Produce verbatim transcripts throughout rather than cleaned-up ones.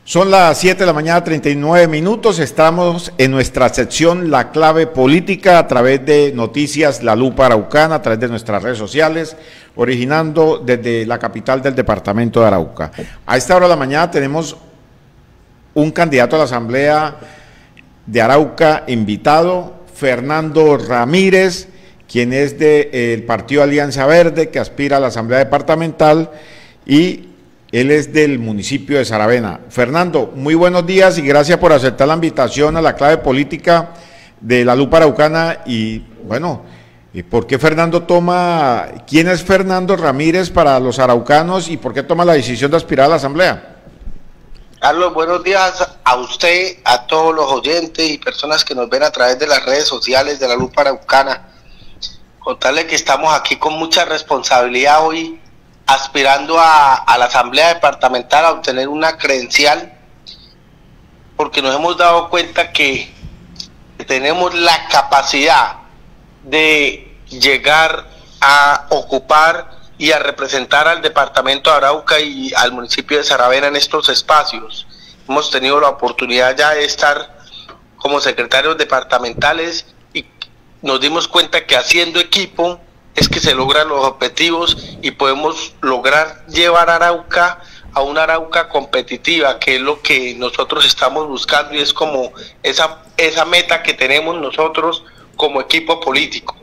Son las siete de la mañana, treinta y nueve minutos. Estamos en nuestra sección La Clave Política a través de Noticias La Lupa Araucana, a través de nuestras redes sociales, originando desde la capital del departamento de Arauca. A esta hora de la mañana tenemos un candidato a la Asamblea de Arauca invitado, Fernando Ramírez, quien es del Partido Alianza Verde, que aspira a la Asamblea Departamental, y él es del municipio de Saravena. Fernando, muy buenos días y gracias por aceptar la invitación a La Clave Política de La Lupa Araucana. Y bueno, ¿por qué Fernando toma, quién es Fernando Ramírez para los araucanos y por qué toma la decisión de aspirar a la Asamblea? Carlos, buenos días a usted, a todos los oyentes y personas que nos ven a través de las redes sociales de La Lupa Araucana. Contarle que estamos aquí con mucha responsabilidad hoy, aspirando a, a la Asamblea Departamental a obtener una credencial, porque nos hemos dado cuenta que tenemos la capacidad de llegar a ocupar y a representar al departamento de Arauca y al municipio de Saravena en estos espacios. Hemos tenido la oportunidad ya de estar como secretarios departamentales y nos dimos cuenta que haciendo equipo es que se logran los objetivos y podemos lograr llevar a Arauca a una Arauca competitiva, que es lo que nosotros estamos buscando y es como esa, esa meta que tenemos nosotros como equipo político.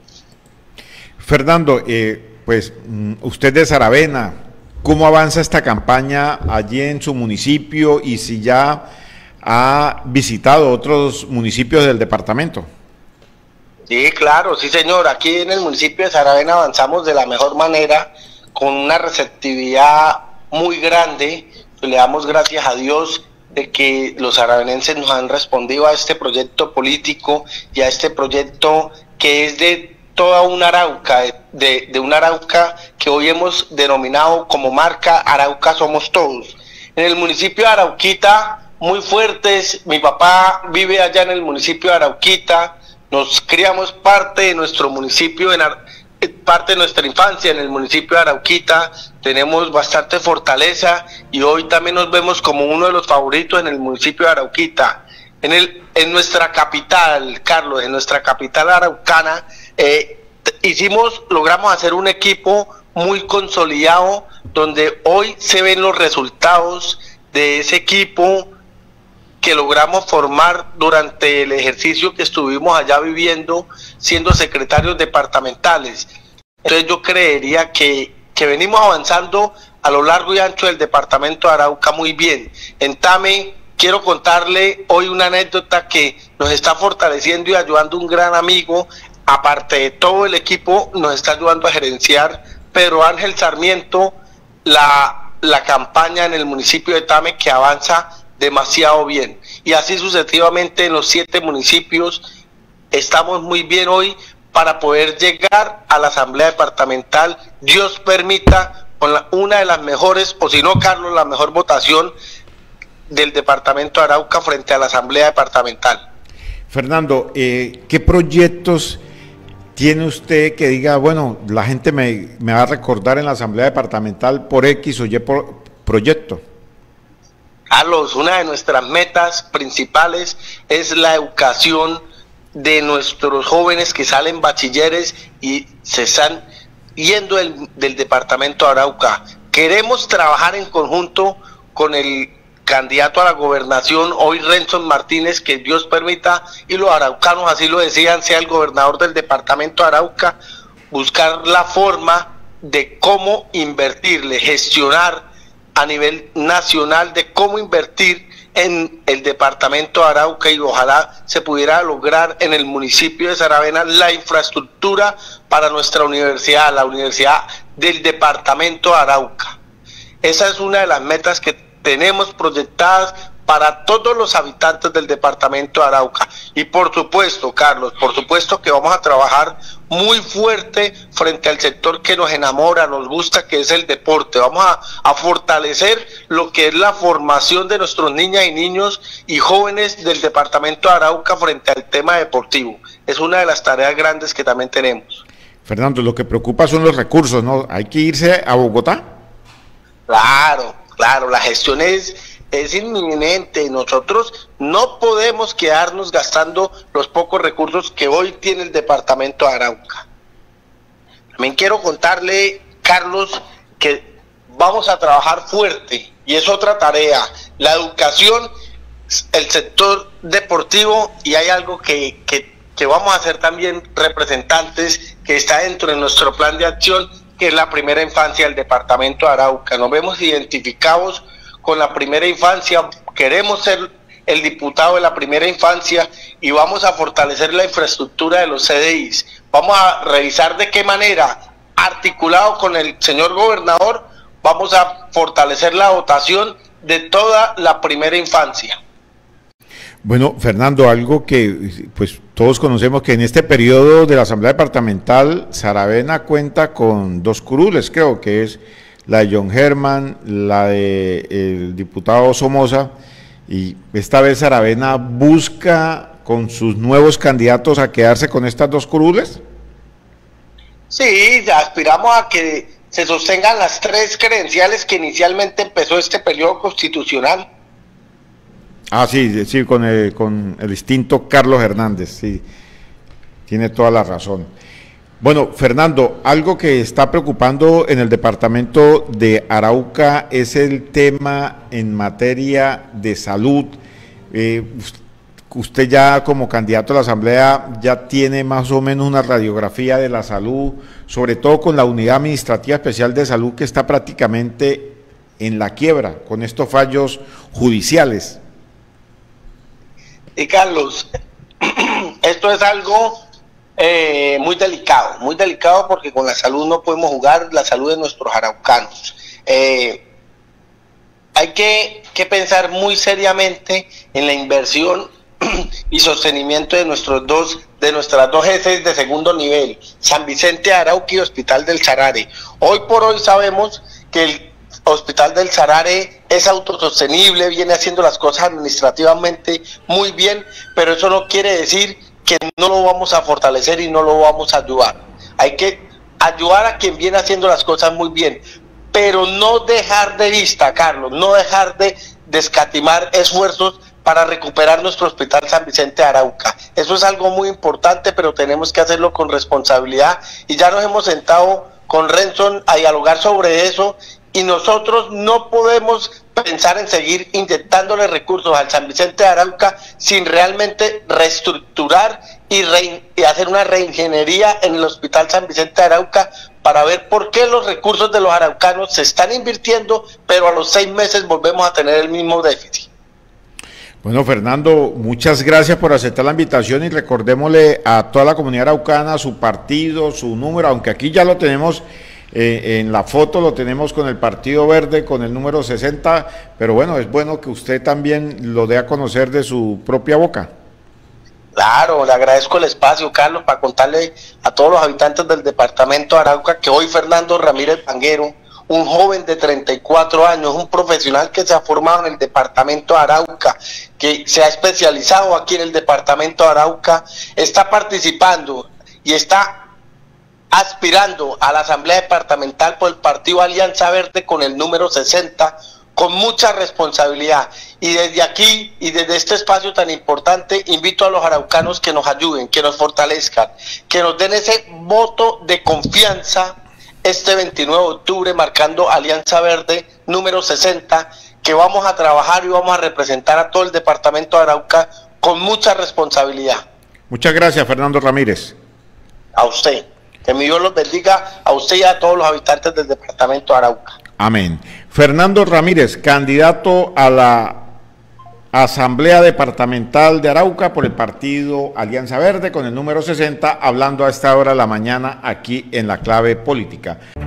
Fernando, eh, pues usted de Saravena, ¿cómo avanza esta campaña allí en su municipio y si ya ha visitado otros municipios del departamento? Sí, claro, sí señor, aquí en el municipio de Saravena avanzamos de la mejor manera, con una receptividad muy grande. Le damos gracias a Dios de que los saravenenses nos han respondido a este proyecto político y a este proyecto que es de toda una Arauca, de, de una Arauca que hoy hemos denominado como marca Arauca Somos Todos. En el municipio de Arauquita, muy fuertes, mi papá vive allá en el municipio de Arauquita, nos criamos parte de nuestro municipio, en Ar parte de nuestra infancia en el municipio de Arauquita, tenemos bastante fortaleza y hoy también nos vemos como uno de los favoritos en el municipio de Arauquita. En, el, en nuestra capital, Carlos, en nuestra capital araucana, eh, hicimos, logramos hacer un equipo muy consolidado, donde hoy se ven los resultados de ese equipo que logramos formar durante el ejercicio que estuvimos allá viviendo, siendo secretarios departamentales. Entonces yo creería que, que venimos avanzando a lo largo y ancho del departamento de Arauca muy bien. En Tame, quiero contarle hoy una anécdota que nos está fortaleciendo y ayudando un gran amigo, aparte de todo el equipo, nos está ayudando a gerenciar Pedro Ángel Sarmiento, la, la campaña en el municipio de Tame, que avanza demasiado bien, y así sucesivamente en los siete municipios. Estamos muy bien hoy para poder llegar a la Asamblea Departamental, Dios permita, con la, una de las mejores, o si no, Carlos, la mejor votación del departamento de Arauca frente a la Asamblea Departamental. Fernando, eh, ¿qué proyectos tiene usted que diga, bueno, la gente me, me va a recordar en la Asamblea Departamental por X o Y por proyecto? Carlos, una de nuestras metas principales es la educación de nuestros jóvenes que salen bachilleres y se están yendo del, del departamento de Arauca. Queremos trabajar en conjunto con el candidato a la gobernación, hoy Renson Martínez, que Dios permita, y los araucanos así lo decían, sea el gobernador del departamento de Arauca, buscar la forma de cómo invertirle, gestionar a nivel nacional de cómo invertir en el departamento de Arauca, y ojalá se pudiera lograr en el municipio de Saravena la infraestructura para nuestra universidad, la universidad del departamento de Arauca. Esa es una de las metas que tenemos proyectadas para todos los habitantes del departamento de Arauca. Y por supuesto, Carlos, por supuesto que vamos a trabajar muy fuerte frente al sector que nos enamora, nos gusta, que es el deporte. Vamos a, a fortalecer lo que es la formación de nuestros niñas y niños y jóvenes del departamento de Arauca frente al tema deportivo. Es una de las tareas grandes que también tenemos. Fernando, lo que preocupa son los recursos, ¿no? Hay que irse a Bogotá. Claro, claro, la gestión es... es inminente. Nosotros no podemos quedarnos gastando los pocos recursos que hoy tiene el departamento de Arauca. También quiero contarle, Carlos, que vamos a trabajar fuerte, y es otra tarea, la educación, el sector deportivo, y hay algo que, que, que vamos a hacer también representantes, que está dentro de nuestro plan de acción, que es la primera infancia del departamento de Arauca. Nos vemos identificados con la primera infancia, queremos ser el diputado de la primera infancia y vamos a fortalecer la infraestructura de los C D Is. Vamos a revisar de qué manera, articulado con el señor gobernador, vamos a fortalecer la dotación de toda la primera infancia. Bueno, Fernando, algo que pues todos conocemos, que en este periodo de la Asamblea Departamental, Saravena cuenta con dos curules, creo que es la de John Herman, la de el diputado Somoza, y esta vez Saravena busca con sus nuevos candidatos a quedarse con estas dos curules. Sí, aspiramos a que se sostengan las tres credenciales que inicialmente empezó este periodo constitucional. Ah, sí, sí, con el, con el distinto Carlos Hernández, sí, tiene toda la razón. Bueno, Fernando, algo que está preocupando en el departamento de Arauca es el tema en materia de salud. Eh, usted ya como candidato a la Asamblea ya tiene más o menos una radiografía de la salud, sobre todo con la Unidad Administrativa Especial de Salud, que está prácticamente en la quiebra con estos fallos judiciales. Y Carlos, esto es algo eh, muy delicado, muy delicado porque con la salud no podemos jugar, la salud de nuestros araucanos. Eh, hay que, que pensar muy seriamente en la inversión y sostenimiento de nuestros dos, de nuestras dos G C de segundo nivel, San Vicente de Arauca y Hospital del Sarare. Hoy por hoy sabemos que el Hospital del Sarare es autosostenible, viene haciendo las cosas administrativamente muy bien, pero eso no quiere decir que no lo vamos a fortalecer y no lo vamos a ayudar. Hay que ayudar a quien viene haciendo las cosas muy bien, pero no dejar de vista, Carlos, no dejar de, de escatimar esfuerzos para recuperar nuestro Hospital San Vicente de Arauca. Eso es algo muy importante, pero tenemos que hacerlo con responsabilidad, y ya nos hemos sentado con Renson a dialogar sobre eso, y nosotros no podemos pensar en seguir inyectándole recursos al San Vicente de Arauca sin realmente reestructurar y, re, y hacer una reingeniería en el Hospital San Vicente de Arauca para ver por qué los recursos de los araucanos se están invirtiendo, pero a los seis meses volvemos a tener el mismo déficit. Bueno, Fernando, muchas gracias por aceptar la invitación, y recordémosle a toda la comunidad araucana su partido, su número, aunque aquí ya lo tenemos. Eh, en la foto lo tenemos con el Partido Verde, con el número sesenta, pero bueno, es bueno que usted también lo dé a conocer de su propia boca. Claro, le agradezco el espacio, Carlos, para contarle a todos los habitantes del departamento de Arauca que hoy Fernando Ramírez Panguero, un joven de treinta y cuatro años, un profesional que se ha formado en el departamento de Arauca, que se ha especializado aquí en el departamento de Arauca, está participando y está aspirando a la Asamblea Departamental por el Partido Alianza Verde con el número sesenta, con mucha responsabilidad. Y desde aquí y desde este espacio tan importante, invito a los araucanos que nos ayuden, que nos fortalezcan, que nos den ese voto de confianza este veintinueve de octubre, marcando Alianza Verde número sesenta, que vamos a trabajar y vamos a representar a todo el departamento de Arauca con mucha responsabilidad. Muchas gracias, Fernando Ramírez. A usted. Que mi Dios los bendiga a usted y a todos los habitantes del departamento de Arauca. Amén. Fernando Ramírez, candidato a la Asamblea Departamental de Arauca por el Partido Alianza Verde con el número sesenta, hablando a esta hora de la mañana aquí en La Clave Política.